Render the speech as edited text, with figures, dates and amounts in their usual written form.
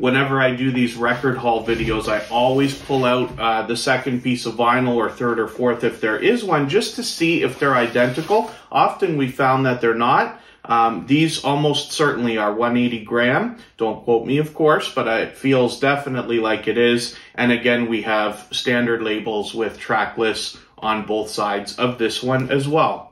whenever I do these record haul videos, I always pull out the second piece of vinyl, or third or fourth if there is one, just to see if they're identical. Often we found that they're not. These almost certainly are 180 gram. Don't quote me, of course, but it feels definitely like it is. And again, we have standard labels with track lists on both sides of this one as well.